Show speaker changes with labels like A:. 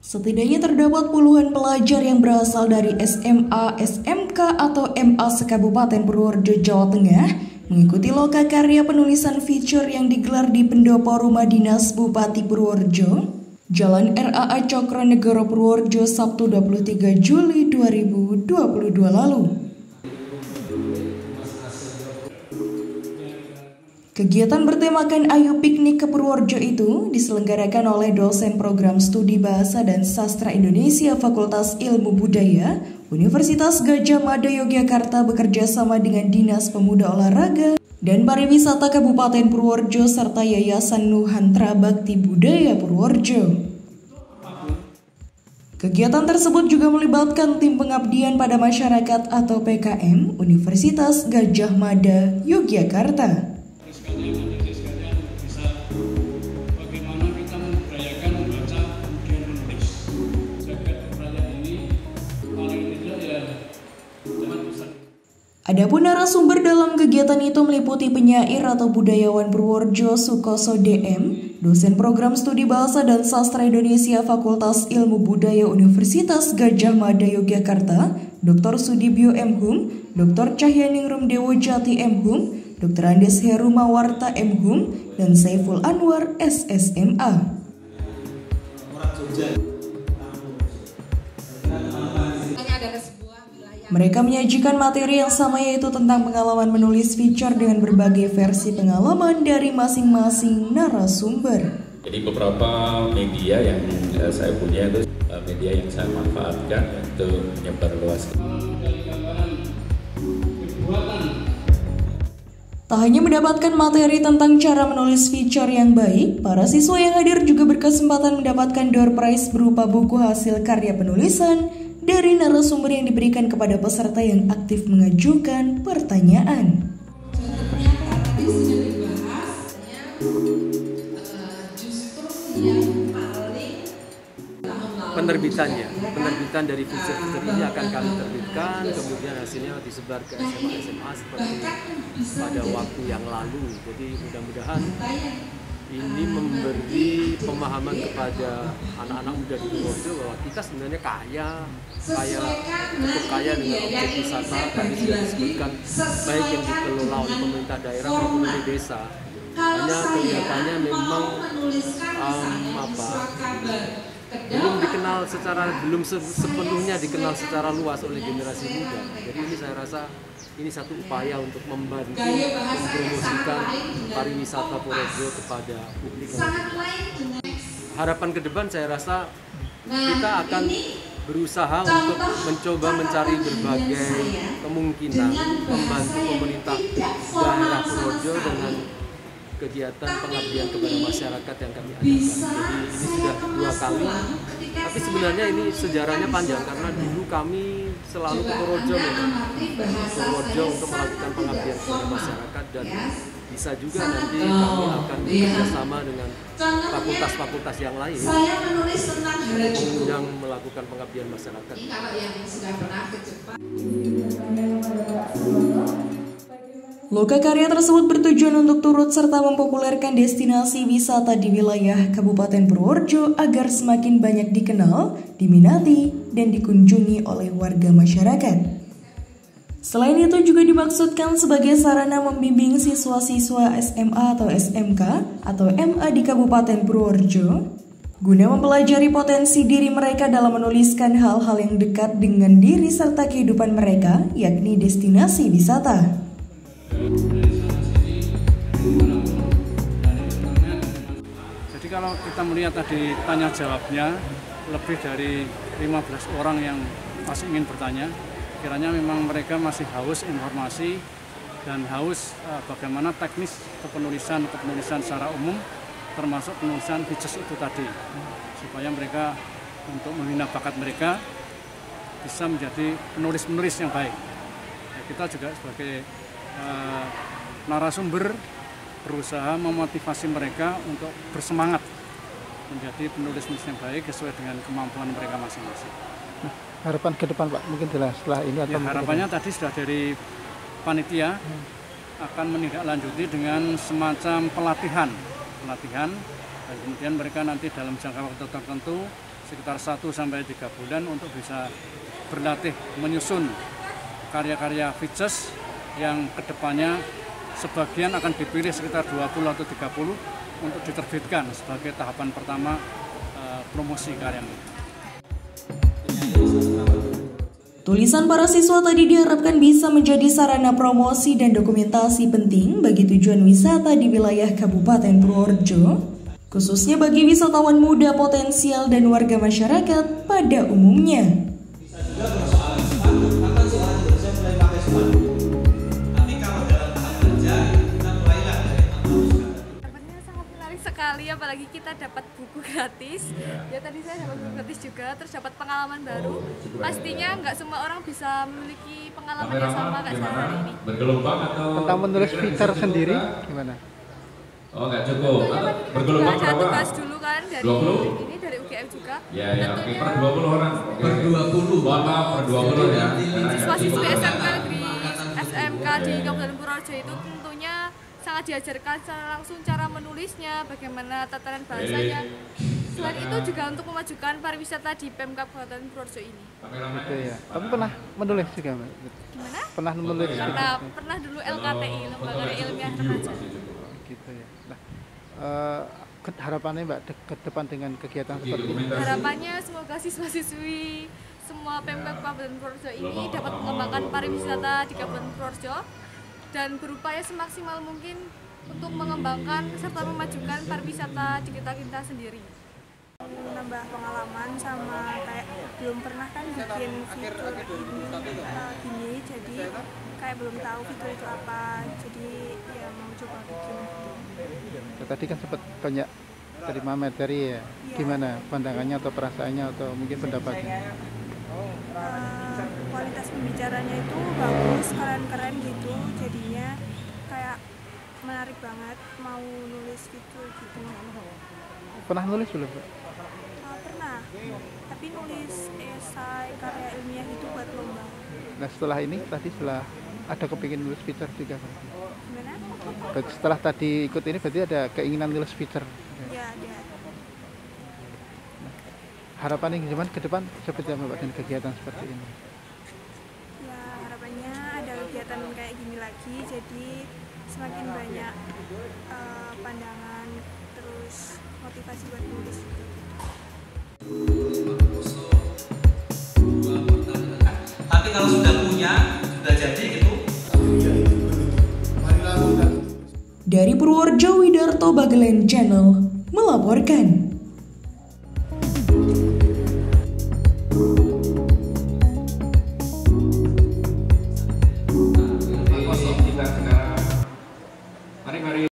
A: Setidaknya terdapat puluhan pelajar yang berasal dari SMA, SMK, atau MA se-Kabupaten Purworejo, Jawa Tengah mengikuti loka karya penulisan feature yang digelar di Pendopo Rumah Dinas Bupati Purworejo, Jalan RAA Cokronegoro, Purworejo, Sabtu 23 Juli 2022 lalu. Kegiatan bertemakan Ayo Piknik ke Purworejo itu diselenggarakan oleh dosen program studi Bahasa dan Sastra Indonesia Fakultas Ilmu Budaya Universitas Gadjah Mada Yogyakarta bekerja sama dengan Dinas Pemuda Olahraga dan Pariwisata Kabupaten Purworejo serta Yayasan Nuhantra Bakti Budaya Purworejo. Kegiatan tersebut juga melibatkan tim pengabdian pada masyarakat atau PKM Universitas Gadjah Mada Yogyakarta. Adapun narasumber dalam kegiatan itu meliputi penyair atau budayawan Purworejo Sukoso DM, dosen program studi Bahasa dan Sastra Indonesia Fakultas Ilmu Budaya Universitas Gadjah Mada Yogyakarta, Dr. Sudibyo M. Hum, Dr. Cahyaningrum Dewo Jati M. Hum, Dr. Andes Heru Mawarta M. Hum, dan Saiful Anwar SSMA. Mereka menyajikan materi yang sama, yaitu tentang pengalaman menulis feature dengan berbagai versi pengalaman dari masing-masing narasumber.
B: Jadi beberapa media yang saya punya itu media yang saya manfaatkan untuk menyebarluaskan.
A: Tak hanya mendapatkan materi tentang cara menulis feature yang baik, para siswa yang hadir juga berkesempatan mendapatkan door prize berupa buku hasil karya penulisan dari narasumber yang diberikan kepada peserta yang aktif mengajukan pertanyaan.
C: Penerbitan dari feature ini akan kami terbitkan, kemudian hasilnya disebar ke SMA seperti pada waktu yang lalu. Jadi mudah-mudahan ini memberi pemahaman kepada anak-anak muda di Purworejo bahwa kita sebenarnya cukup kaya dengan objek wisata. Tadi sudah disebutkan, baik yang dikelola oleh pemerintah daerah maupun oleh desa. Hanya kelihatannya memang belum sepenuhnya dikenal secara luas oleh generasi muda. Jadi ini saya rasa ini satu upaya untuk membantu mempromosikan pariwisata Purworejo kepada publik. Harapan ke depan saya rasa kita akan berusaha untuk mencoba mencari berbagai kemungkinan membantu pemerintah daerah Purworejo dengan kegiatan pengabdian kepada masyarakat yang kami adakan. Jadi ini sudah 2 kali, tapi sebenarnya ini sejarahnya panjang karena dulu kami selalu ke Purworejo untuk melakukan pengabdian kepada masyarakat, dan bisa juga nanti kami akan bekerjasama dengan fakultas-fakultas yang lain mengundang melakukan pengabdian masyarakat.
A: Loka karya tersebut bertujuan untuk turut serta mempopulerkan destinasi wisata di wilayah Kabupaten Purworejo agar semakin banyak dikenal, diminati, dan dikunjungi oleh warga masyarakat. Selain itu juga dimaksudkan sebagai sarana membimbing siswa-siswa SMA atau SMK atau MA di Kabupaten Purworejo guna mempelajari potensi diri mereka dalam menuliskan hal-hal yang dekat dengan diri serta kehidupan mereka, yakni destinasi wisata.
C: Jadi kalau kita melihat tadi tanya jawabnya, lebih dari 15 orang yang masih ingin bertanya, kiranya memang mereka masih haus informasi dan haus bagaimana teknis kepenulisan secara umum, termasuk penulisan features itu tadi, supaya mereka untuk membina bakat mereka bisa menjadi penulis yang baik. Ya, kita juga sebagai narasumber berusaha memotivasi mereka untuk bersemangat menjadi penulis yang baik sesuai dengan kemampuan mereka masing-masing.
D: Nah, harapan ke depan Pak, mungkin setelah ini atau
C: harapannya tadi sudah dari panitia akan menindaklanjuti dengan semacam pelatihan dan kemudian mereka nanti dalam jangka waktu tertentu
E: sekitar 1 sampai 3 bulan untuk bisa berlatih menyusun karya-karya Vitses yang kedepannya sebagian akan dipilih sekitar 20 atau 30 untuk diterbitkan sebagai tahapan pertama promosi karya.
A: Tulisan para siswa tadi diharapkan bisa menjadi sarana promosi dan dokumentasi penting bagi tujuan wisata di wilayah Kabupaten Purworejo, khususnya bagi wisatawan muda potensial dan warga masyarakat pada umumnya.
F: Sekali, apalagi kita dapat buku gratis. Ya tadi saya dapat buku gratis juga, terus dapat pengalaman baru. Pastinya nggak semua orang bisa memiliki pengalaman yang sama kayak saya hari ini.
B: Bergelombang atau
D: tentang menulis feature sendiri gimana?
B: Oh, nggak cukup. Bergelombang
F: ada
B: berapa?
F: tugas dulu kan dari
B: 20?
F: ini dari UGM juga.
B: Ya, oke, per 20 orang. Per 20. Maaf, per 20 ya.
F: Siswa-siswi SMK di Kabupaten Purworejo itu tentunya sangat diajarkan secara langsung cara menulisnya, bagaimana tataran bahasanya. Selain itu juga untuk memajukan pariwisata di Pemkab Kabupaten Purworejo ini.
D: Gitu ya. Tapi pernah menulis juga, Mbak?
F: Gimana?
D: Pernah menulis?
F: Pernah dulu LKTI, Lembaga Ilmiah Remaja.
D: Gitu ya. Nah, harapannya Mbak ke depan dengan kegiatan seperti ini?
F: Harapannya semoga siswa-siswi semua Pemkab Kabupaten Purworejo ini dapat mengembangkan pariwisata di Kabupaten Purworejo dan berupaya semaksimal mungkin untuk mengembangkan serta memajukan pariwisata di kita sendiri.
G: Nambah pengalaman sama kayak belum pernah kan bikin fitur gini, jadi kayak belum tahu fitur itu apa, jadi ya mau coba bikin.
D: Tadi kan sempat banyak terima materi ya, gimana pandangannya atau perasaannya atau mungkin pendapatnya?
G: Kualitas pembicaranya itu bagus, keren-keren gitu, jadinya kayak menarik banget mau nulis gitu.
D: Pernah nulis belum, Pak?
G: Pernah, tapi nulis esai karya ilmiah gitu buat lomba.
D: Nah setelah ini, setelah ada kepingin nulis feature juga, Pak?
G: Gimana?
D: Setelah tadi ikut ini berarti ada keinginan nulis feature?
G: Ya, ada.
D: Harapannya gimana ke depan seperti apa Mbak dengan kegiatan seperti ini?
G: Ya harapannya ada kegiatan kayak gini lagi, jadi semakin banyak pandangan, terus motivasi buat nulis.
H: Tapi kalau sudah punya, sudah jadi gitu.
A: Dari Purworejo, Widarto Bagelen Channel melaporkan.